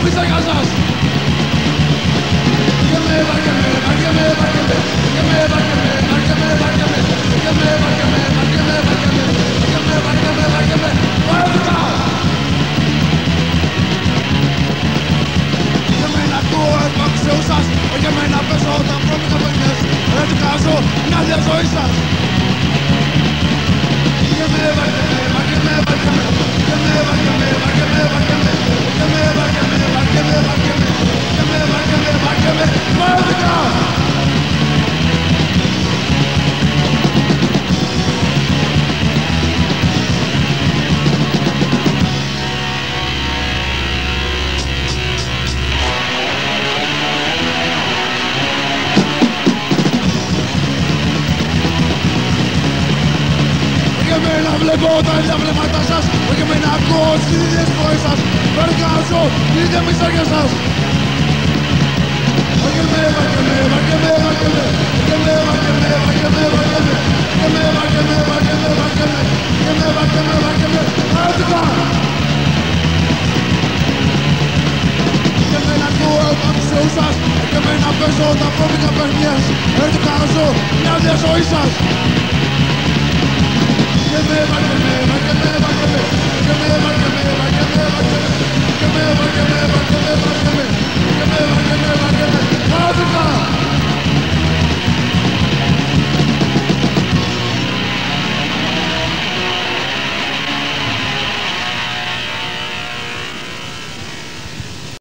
μισάκια σας. Για μένα πέσω τα βρώμικα παιχνιές. Δεν του κάζω μια διαζωή σας. Βλέπω τα ίδια βλέμματα σας, όχι εμένα ακούω τις ίδιες φωνές σας. Βαργάζω την ίδια μισάρια σας. Βαργέμαι, βαργέμαι, βαργέμαι, βαργέμαι, βαργέμαι, βαργέμαι, βαργέμαι, βαργέμαι, βαργέμαι, βαργέμαι, βαργέμαι, βαργέμαι, βαργέμαι, βαργέμαι, άτομα. Και εμένα ακούω τα μισούς σας, και εμένα παίζω τα βρώμικα παιχνιές. Δεν του κάζω μια διαζωή σας. Give me